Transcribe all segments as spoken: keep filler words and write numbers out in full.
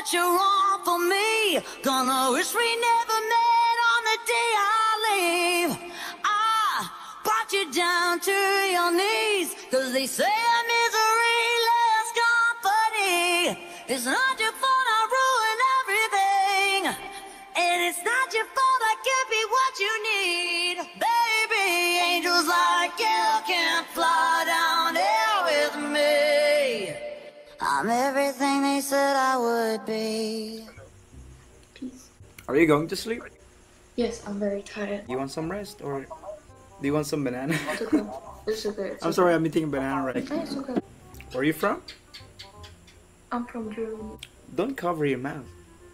that you're wrong for me. Gonna wish we never met on the day I leave. I brought you down to your knees, cause they say misery loves company. It's not your fault I ruin everything, and it's not your fault I can't be what you need. Baby, angels like you can't fly down here with me. I'm everything they said I would be. Peace. Are you going to sleep? Yes, I'm very tired. You want some rest or do you want some banana? It's okay. It's okay. It's I'm okay. sorry, I'm eating a banana right now. It's okay. Where are you from? I'm from Germany. Don't cover your mouth.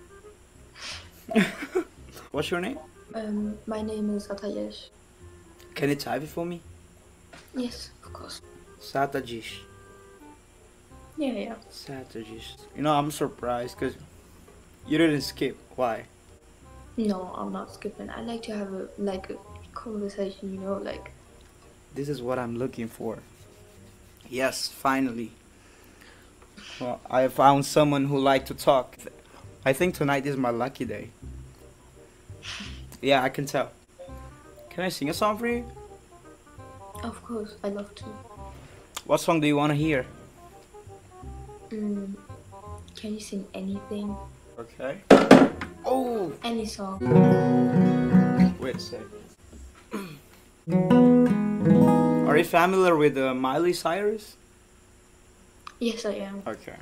What's your name? Um, my name is Atayesh. Can you type it for me? Yes, of course. Satajish. Yeah, yeah. Satajish. You know, I'm surprised because you didn't skip. Why? No, I'm not skipping. I like to have a like a conversation, you know, like. This is what I'm looking for. Yes, finally. Well, I found someone who liked to talk. I think tonight is my lucky day. Yeah, I can tell. Can I sing a song for you? Of course, I love to. What song do you want to hear? Mm, can you sing anything? Okay. Oh! Any song? Wait a sec. Are you familiar with uh, Miley Cyrus? Yes, I am. Okay.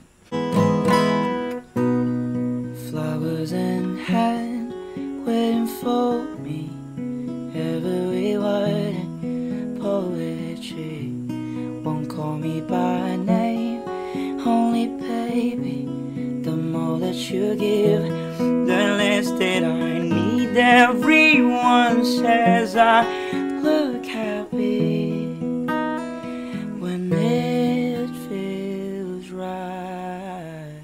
Flowers in hand, waiting for me. Every word poetry. Won't call me by name, only baby. The more that you give, the less that I need. Everyone says I look happy when it feels right.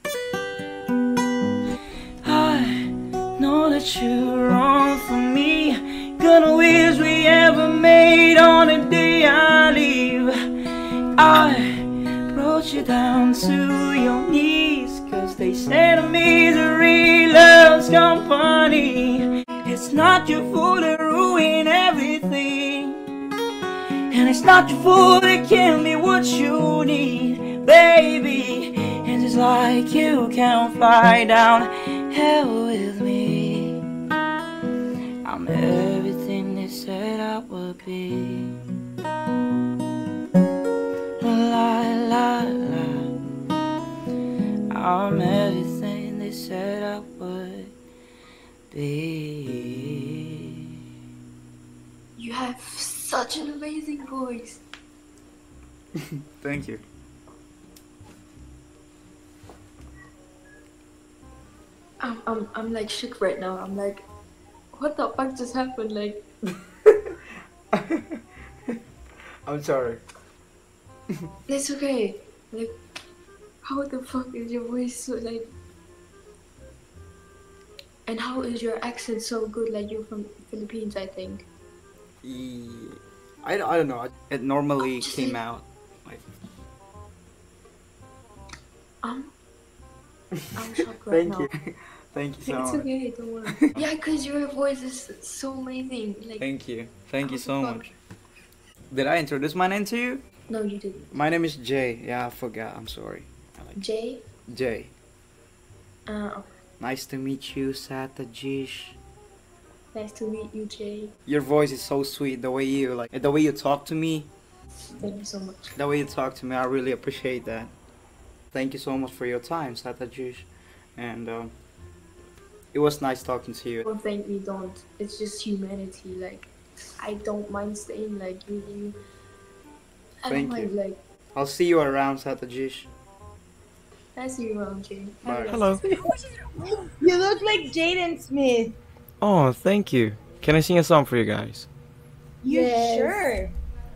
I know that you're wrong for me. Gonna wish we ever made on the day I leave. I brought you down to your knees, cause they said misery loves company. It's not your fault to ruin everything, and it's not your fault it can't be what you need, baby. And it's like you can't fly down hell with me. I'm everything they said I would be. La la la. I'm everything they said I would be. You have such an amazing voice. Thank you. I'm, I'm, I'm like shook right now. I'm like, what the fuck just happened? Like, I'm sorry. it's okay. Like, how the fuck is your voice so like? And how is your accent so good? Like, you're from Philippines, I think. Yeah. I, I don't know. It normally Just came like- out. Like, Um, I'm shocked right thank now. you. Thank you so It's much. okay, don't worry. Yeah, cause your voice is so amazing. Like, Thank you. Thank you how so the fuck? much. Did I introduce my name to you? No, you didn't. My name is Jay. Yeah, I forgot. I'm sorry. I like Jay. Jay. Uh, Nice to meet you, Satajish. nice to meet you, Jay. Your voice is so sweet. The way you like, the way you talk to me, Thank you so much. the way you talk to me, I really appreciate that. Thank you so much for your time, Satajish. And um, it was nice talking to you. Don't thank me, don't. It's just humanity. Like, I don't mind staying like with you. I Thank don't mind you. like. I'll see you around, Satajish. I see you around, Jay. Bye. Hello. You look like Jaden Smith. Oh, thank you. Can I sing a song for you guys? You Yes. sure?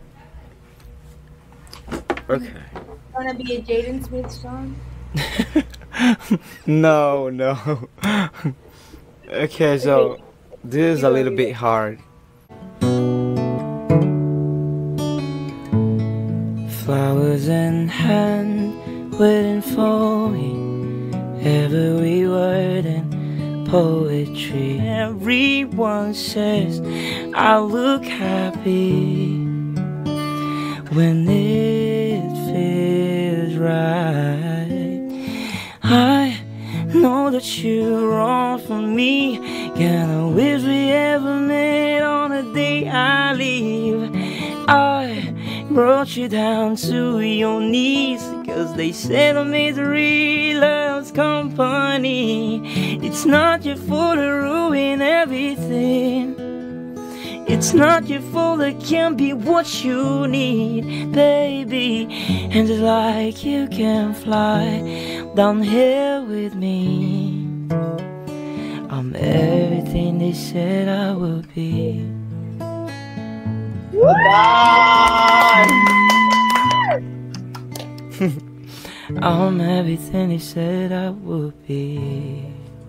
Okay. Wanna be a Jaden Smith song? No, no. Okay, so this is a little bit hard. Flowers in hand, waiting for me. every word in poetry. Everyone says I look happy when it feels right. I know that you're wrong for me. Gonna wish we ever met on the day I leave. I brought you down to your knees, cause they said a misery loves company. It's not your fault to ruin everything. It's not your fault, it can't be what you need, baby. And just like you can fly down here with me, I'm everything they said I would be. I'm everything they said I would be.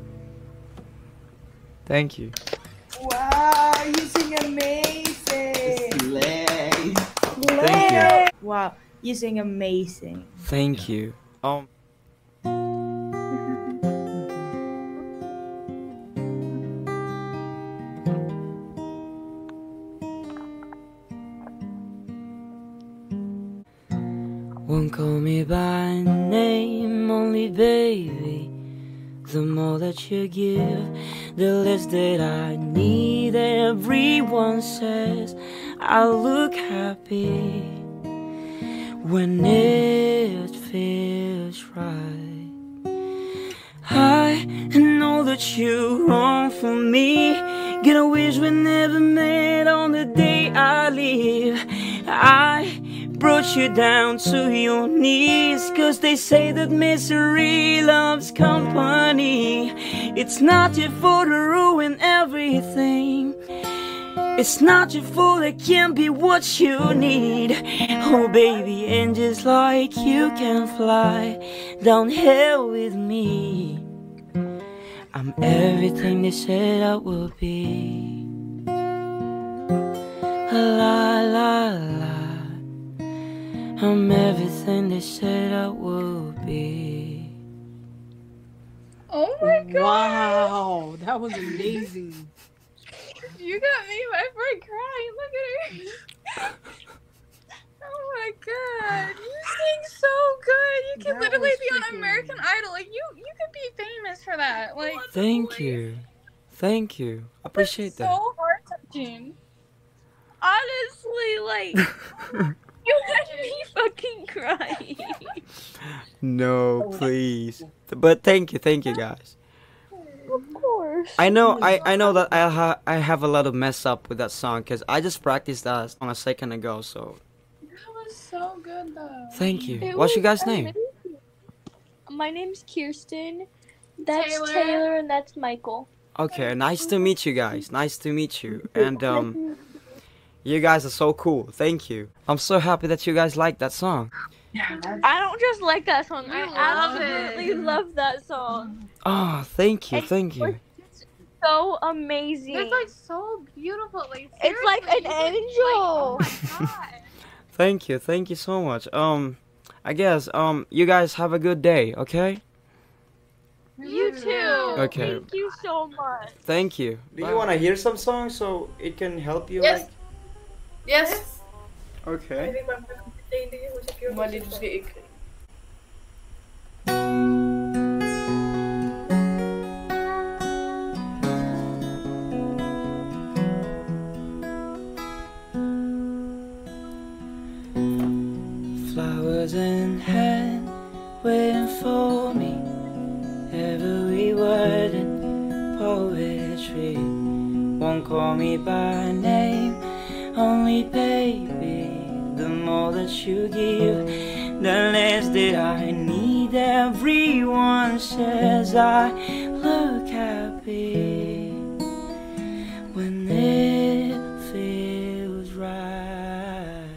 Thank you. Wow, you sing amazing. Slay. Thank you. Wow, you sing amazing. Thank you. Um. Won't call me by name, only baby. The more that you give, the less that I need. Everyone says I look happy when it feels right. I know that you're wrong for me. Gonna wish we never met on the day I leave. I brought you down to your knees, cause they say that misery loves company. It's not your fault to ruin everything. It's not your fault, it can't be what you need. Oh baby, and just like you can fly down here with me, I'm everything they said I would be. La la la, I'm everything they said I would be. Oh my god! Wow, that was amazing. You got me, my friend, crying. Look at her. Oh my god! You sing so good. You can That literally was be on freaking- American Idol. Like you, you could be famous for that. Like Thank you. Thank you. Appreciate that. so heart touching. Honestly, like you had me fucking crying. No, please. But thank you, thank you guys. Of course. I know, I, I know that I ha I have a lot of mess up with that song because I just practiced that song a second ago. So That was so good though. thank you. It What's your was guys' name? amazing. My name's Kirsten. That's Taylor. Taylor, and that's Michael. Okay, nice to meet you guys. Nice to meet you. And um, you guys are so cool. Thank you. I'm so happy that you guys like that song. I don't just like that song. I love absolutely it. love that song. Oh, thank you, It's thank you. So amazing. It's like so beautiful. Like It's like seriously, an you could- angel. Like, oh my god. Thank you, thank you so much. Um, I guess um, you guys have a good day. Okay. You too. Okay. Thank you so much. Thank you. Do you want to hear some songs so it can help you? Yes. Yes. Like... Okay. Maar dit is ik. Flowers in hand, waiting for me. Every word in poetry. Won't call me by name, only baby. The more that you give, the less that I need. Everyone says I look happy when it feels right.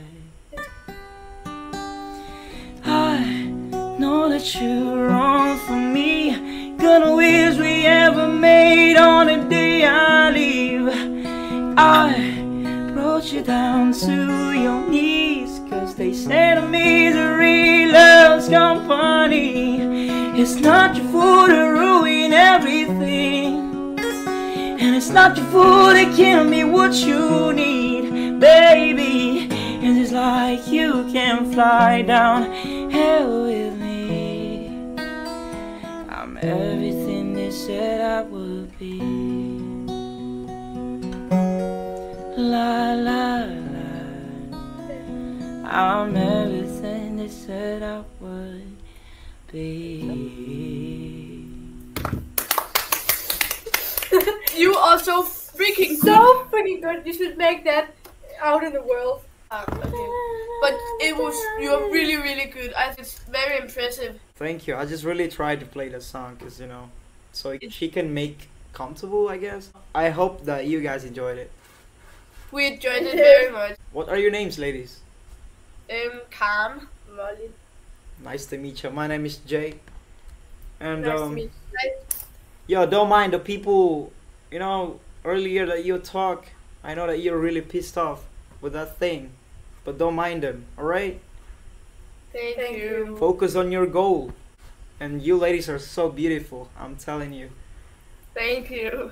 I know that you're wrong for me. Gonna wish we ever made on the day I leave. I brought you down to your knees, cause they said misery loves company. It's not your fault to ruin everything, and it's not your fault to give me what you need, baby. And it's like you can fly down hell with me. I'm everything they said I would be. La la la. I'm everything they said I would be. You are so freaking good. So freaking good. You should make that out in the world. Ah, okay. But it was, you're really, really good. I think it's very impressive. Thank you. I just really tried to play the song because, you know, so she can make comfortable, I guess. I hope that you guys enjoyed it. We enjoyed it very much. What are your names, ladies? Um, Calm. Molly. Nice to meet you. My name is Jay. And, Nice um, to meet you. yo, don't mind the people, you know, earlier that you talk. I know that you're really pissed off with that thing. But don't mind them, alright? Thank, Thank you. you. Focus on your goal. And you ladies are so beautiful, I'm telling you. Thank you.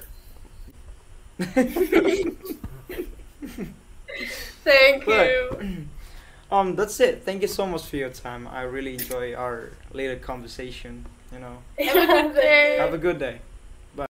Thank But, you. um, that's it. Thank you so much for your time. I really enjoy our later conversation, you know. Have a good day. Have a good day.